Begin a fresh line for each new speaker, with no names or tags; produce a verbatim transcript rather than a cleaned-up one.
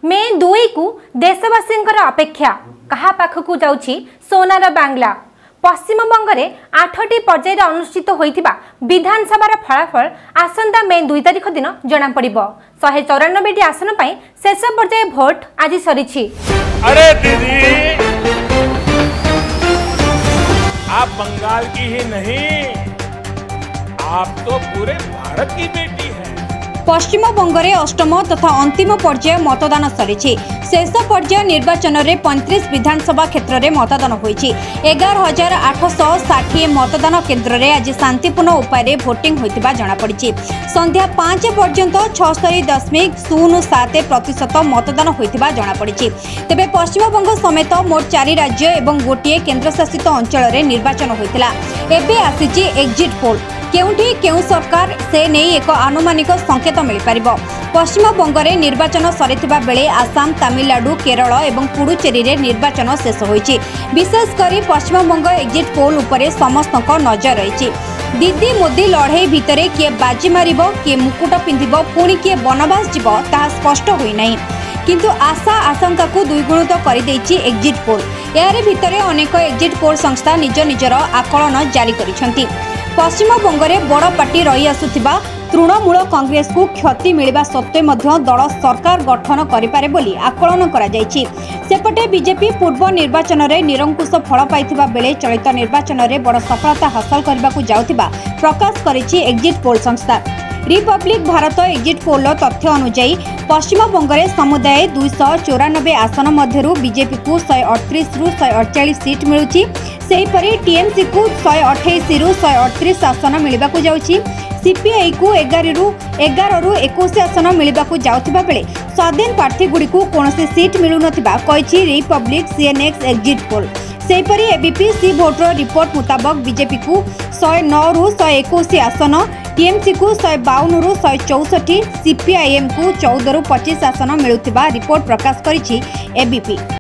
मे दुई को देशवासी अपेक्षा कहा पाखकू जाउछि सोनार बांग्ला। पश्चिम बंग में आठटी पर्यायर अनुष्ठित होइथिबा विधानसभा फलाफल आसंता मे दुई तारिख दिन जना पड़िबो। शहे चौरानबे आसन पर शेष पर्याय भोट आज सरी।
अरे दीदी, आप बंगाल की ही नहीं, आप तो पूरे भारत की बेटी है।
पश्चिम बंग में अष्टम तथा अंतिम पर्याय मतदान सरी। शेष पर्याय निर्वाचन में पैंतीस विधानसभा क्षेत्र में मतदान होती। एगार हजार आठश षाठी मतदान केन्द्र में आज शांतिपूर्ण उपाय भोटिंग होता जमापड़ी। संध्या पांच पर्यंत छस्तरी दशमिक शून्य सात प्रतिशत मतदान होता जमापड़ी। तेज पश्चिम बंग समेत मोट चार राज्य और गोटे केन्द्रशासित अंचल में निर्वाचन होता। एबे आसीची एक्जिट पोल केउठी केउ सरकार से नहीं एक आनुमानिक संकेत मिल पारिबो। पश्चिम बंग में निर्वाचन सरीथिबा बेले आसाम, तमिलनाडु, केरल और पुडुचेरी रे निर्वाचन शेष होईछि। विशेषकर पश्चिम बंग एक्जिट पोल उपरे समस्त नजर रही। दीदी मोदी लड़ाई भितर किए बाजी मारिबो, किए मुकुट पिंधिबो, पुणी किए बनवास जीवो ताहा स्पष्ट होई नाही। किंतु आशा आशंका को द्विगुणित कर देछि एक्जिट पोल। यार भितर अनेक एक्जिट पोल संस्था निज निजर आकलन जारी करिसेंति। पश्चिम बंग में बड़ पार्टी रही आसुथिबा तृणमूल कांग्रेस को क्षति मिलवा सत्वे मध्य दल सरकार गठन करिपारे बोली आकलन करा जायछि। सेपटे बीजेपी पूर्व निर्वाचन में निरंकुश फल पाइथिबा बेले चलित निर्वाचन में बड़ सफलता हासिल करबाकू जाउथिबा प्रकाश करिछि एक्जिट पोल संस्था। रिपब्लिक भारत एक्जिट पोल तथ्य अनुसार पश्चिम बंग में समुदाय दुईश चौरानबे आसन मध्यरु बीजेपी को शहे अड़तीस रु शहे अड़चाश सीट मिलुछि। सेहीपरि टीएमसी को शहे अठाईस रु शहे अड़तीस आसन मिलबाकू जाउछि। सीपीआई को एगार रु एगार रु इक्कीस आसन मिलबाकू जाउथिबा बेले स्वाधीन प्रार्थी गुडी को कोनोसी सीट मिलु नथिबा कहिछि रिपब्लिक सीएनएक्स एक्जिट पोल। सेहीपरि एबीपी सी भोटर रिपोर्ट मुताबक बीजेपी को शहे नौ रु शहे इक्कीस आसन, टीएमसी को शहे बावन रु शहे चौसठी, सीपीआईएम को चौदह रु पच्चीस आसन मिलुथिबा रिपोर्ट प्रकाश करिछि एबीपी।